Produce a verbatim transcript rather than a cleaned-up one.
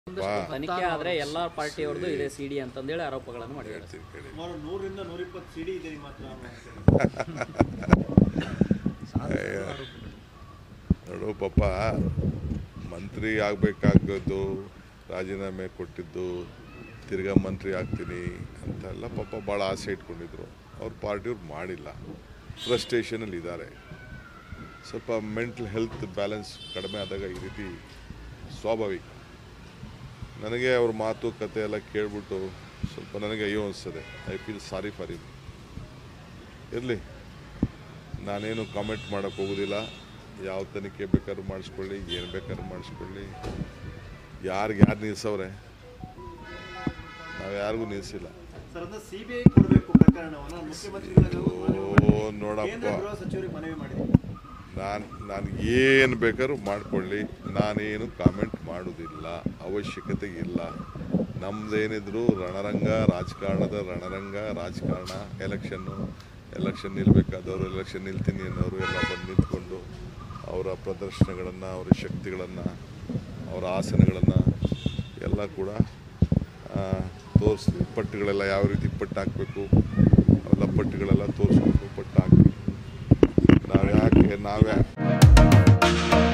ತನಿಖೆ ಆದರೆ ಎಲ್ಲ ಪಾರ್ಟಿಯವ್ರದ್ದು ಇದೆ ಸಿಡಿ ಅಂತಂದೇಳಿ ಆರೋಪಗಳನ್ನು ಮಾಡಿದ್ದಾರೆ. ನೂರರಿಂದ ನೂರಿಪ್ಪತ್ತು ಸಿಡಿ ಇದೆ ಮಾತ್ರ. ನೋಡು ಪಾಪ ಮಂತ್ರಿ ಆಗಬೇಕಾಗದ್ದು ರಾಜೀನಾಮೆ ಕೊಟ್ಟಿದ್ದು ತಿರ್ಗಾ ಮಂತ್ರಿ ಆಗ್ತೀನಿ ಅಂತೆಲ್ಲ ಪಾಪ ಭಾಳ ಆಸೆ ಇಟ್ಕೊಂಡಿದ್ರು. ಅವ್ರ ಪಾರ್ಟಿಯವ್ರು ಮಾಡಿಲ್ಲ, ಫ್ರಸ್ಟ್ರೇಷನಲ್ಲಿ ಇದ್ದಾರೆ. ಸ್ವಲ್ಪ ಮೆಂಟಲ್ ಹೆಲ್ತ್ ಬ್ಯಾಲೆನ್ಸ್ ಕಡಿಮೆ ಆದಾಗ ಈ ರೀತಿ ಸ್ವಾಭಾವಿಕ. ನನಗೆ ಅವ್ರ ಮಾತು ಕತೆ ಎಲ್ಲ ಕೇಳ್ಬಿಟ್ಟು ಸ್ವಲ್ಪ ನನಗೆ ಅಯ್ಯೋ ಅನಿಸ್ತದೆ. I feel sorry for him. ಇರಲಿ, ನಾನೇನು ಕಾಮೆಂಟ್ ಮಾಡೋಕ್ಕೆ ಹೋಗೋದಿಲ್ಲ. ಯಾವ ತನಿಖೆ ಬೇಕಾದ್ರೂ ಮಾಡಿಸ್ಕೊಳ್ಳಿ, ಏನು ಬೇಕಾದ್ರೂ ಮಾಡಿಸ್ಕೊಳ್ಳಿ. ಯಾರಿಗೆ ಯಾರು ನಿಲ್ಲಿಸವ್ರೆ? ನಾವು ಯಾರಿಗೂ ನಿಲ್ಲಿಸಿಲ್ಲ. ನೋಡಪ್ಪ, ನಾನು ನಾನು ಏನು ಬೇಕಾದ್ರೂ ಮಾಡಿಕೊಳ್ಳಿ, ನಾನೇನು ಕಾಮೆಂಟ್ ಮಾಡೋದಿಲ್ಲ, ಅವಶ್ಯಕತೆ ಇಲ್ಲ. ನಮ್ಮದೇನಿದ್ರು ರಣರಂಗ, ರಾಜಕಾರಣದ ರಣರಂಗ, ರಾಜಕಾರಣ. ಎಲೆಕ್ಷನ್ನು ಎಲೆಕ್ಷನ್ ನಿಲ್ಲಬೇಕಾದವರು ಎಲೆಕ್ಷನ್ ನಿಲ್ತೀನಿ ಅನ್ನೋರು ಎಲ್ಲ ಬಂದು ನಿಂತ್ಕೊಂಡು ಅವರ ಪ್ರದರ್ಶನಗಳನ್ನು, ಅವರ ಶಕ್ತಿಗಳನ್ನು, ಅವರ ಆಸನಗಳನ್ನು ಎಲ್ಲ ಕೂಡ ತೋರಿಸ್ಲಿ. ಪಟ್ಟುಗಳೆಲ್ಲ ಯಾವ ರೀತಿ ಪಟ್ಟು ಹಾಕಬೇಕು ಅವೆಲ್ಲ ಪಟ್ಟುಗಳೆಲ್ಲ ತೋರಿಸ್ಬೇಕು, ಪಟ್ಟು ಹಾಕಿ. ನಾವು ಯಾಕೆ ನಾವ್ಯಾ